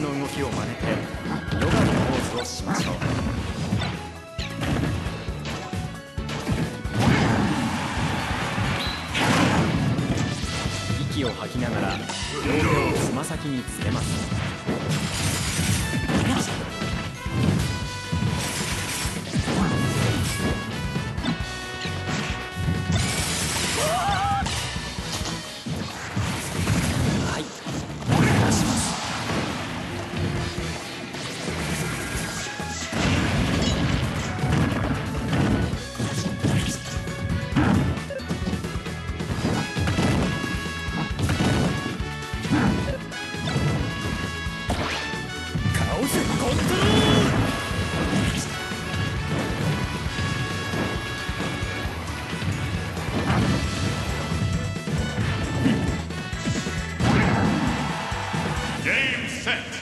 の動きを真似てヨガのポーズをしましょう。息を吐きながら両手をつま先につけます。 Game set.